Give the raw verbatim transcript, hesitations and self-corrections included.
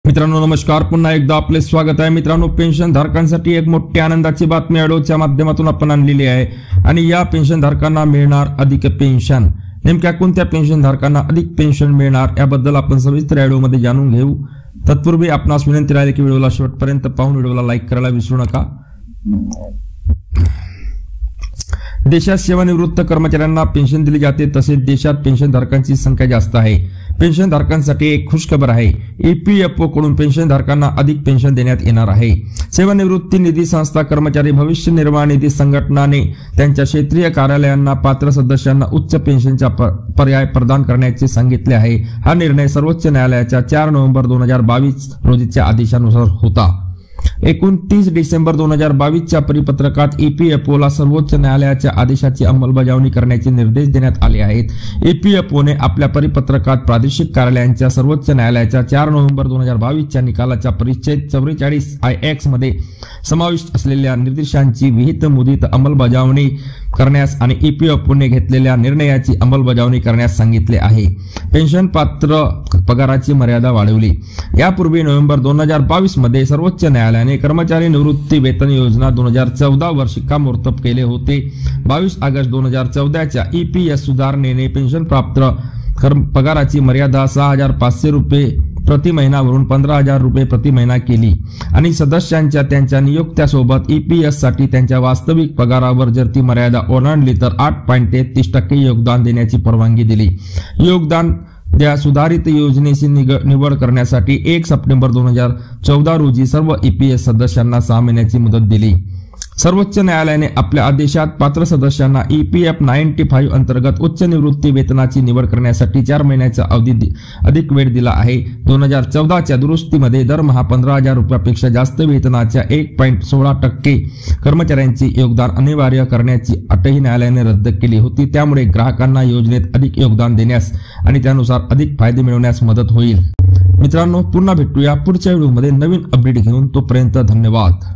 मित्रांनो नमस्कार, पुन्हा एकदा आपले स्वागत आहे। मित्रांनो पेन्शन धारकांसाठी एक मोठी आनंदाची बातमी ऑडिओच्या माध्यमातून आपण आणलेली आहे आणि या पेन्शन धारकांना मिळणार अधिक पेन्शन। नेमक्या कोणत्या पेन्शन धारकांना अधिक पेन्शन मिळणार याबद्दल आपण सविस्तर व्हिडिओमध्ये जाणून घेऊ। तत्पूर्वी आपणास विनंती राहील की व्हिडिओला शेवटपर्यंत पाहून व्हिडिओला लाईक करायला विसरू नका। देशात सेवानिवृत्त कर्मचाऱ्यांना पेन्शन दिली जाते, तसेच देशात पेन्शन धारकांची संख्या जास्त आहे। पेन्शन धारकांसाठी एक खुशखबर आहे, ईपीएफओ कडून पेन्शन धारकांना अधिक पेन्शन देण्यात येणार आहे। सेवानिवृत्ती निधी संस्था कर्मचारी भविष्य निर्वाह निधी संघटनाने त्यांच्या क्षेत्रीय कार्यालयांना पात्र सदस्यांना उच्च पेन्शनचा पर्याय प्रदान करण्याचे सांगितले आहे। हा निर्णय सर्वोच्च न्यायालयाच्या चार नोव्हेंबर दोन हजार बावीस रोजीच्या आदेशानुसार होता। एकोणतीस डिसेंबर दोन हजार बावीस च्या परिपत्रकात ईपीएफओ ला सर्वोच्च न्यायालयाच्या आदेशाची अंमलबजावणी करण्याचे निर्देश देण्यात आले आहेत। ईपीएफओने आपल्या परिपत्रकात प्रादेशिक कार्यालयांच्या सर्वोच्च न्यायालयाच्या चार नोव्हेंबर दोन हजार बावीस च्या निकालाच्या परिच्छेद चौवेचाळीस आय एक्स मध्ये समाविष्ट असलेल्या निर्देशांची विहित मुदतीत अंमलबजावणी करण्यास आणि ईपीएफओने घेतलेल्या निर्णयाची अंमलबजावणी करण्यास सांगितले आहे। पेन्शन पात्र पगाराची मर्यादा वाढवली। यापूर्वी नोव्हेंबर दोन हजार बावीस मध्ये सर्वोच्च न्यायालयाने कर्मचारी निवृत्ती वेतन योजना दोन हजार चौदा वर शिक्कामोर्तब केले होते। बावीस ऑगस्ट दोन हजार चौदा च्या ईपीएस सुधारणेने पेन्शन प्राप्त पगाराची मर्यादा सहा हजार पाचशे रुपये प्रति महिनावरून पंधरा हजार रुपये प्रति महिना केली आणि सदस्यांच्या त्यांच्या नियोक्त्यासोबत ईपीएस साठी त्यांच्या वास्तविक पगारावर जर ती मर्यादा ओलांडली तर आठ पॉईंट तेहतीस टक्के योगदान देण्याची परवानगी दिली। योगदान या सुधारित योजनेची निवड करण्यासाठी एक सप्टेंबर दोन हजार चौदा रोजी सर्व ईपीएस सदस्यांना सहा महिन्याची मुदत दिली। सर्वोच्च न्यायालयाने आपल्या आदेशात पात्र सदस्यांना ईपीएफ पंच्याण्णव अंतर्गत उच्च निवृत्ती वेतनाची निवड करण्यासाठी चार महिन्याचा अवधी अधिक वेळ दिला आहे। दोन हजार चौदा च्या दुरुस्तीमध्ये दरमहा पंधरा हजार रुपयापेक्षा जास्त वेतनाच्या एक पॉईंट सोळा टक्के कर्मचाऱ्यांचे योगदान अनिवार्य करण्याची अटही न्यायालयाने रद्द केली होती। त्यामुळे ग्राहकांना योजनेत अधिक योगदान देण्यास आणि त्यानुसार अधिक फायदे मिळवण्यास मदत होईल। मित्रांनो पुन्हा भेटूया पुढच्या व्हिडिओमध्ये नवीन अपडेट घेऊन, तोपर्यंत धन्यवाद।